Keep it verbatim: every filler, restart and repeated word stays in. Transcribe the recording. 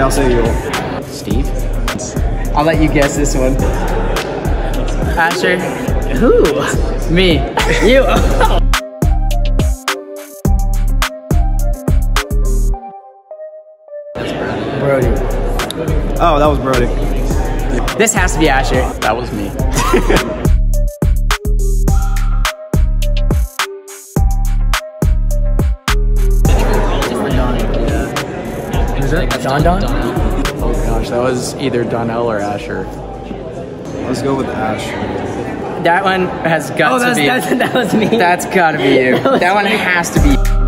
I'll say you. Steve? I'll let you guess this one. Asher? Who? Me. You. Brody. Oh, that was Brody. This has to be Asher. That was me. Who's that? Don Don? Oh gosh, that was either Donnell or Asher. Let's go with Asher. That one has got Oh, to that's, be. that's, that was me. That's gotta be you. That was That one me. has to be.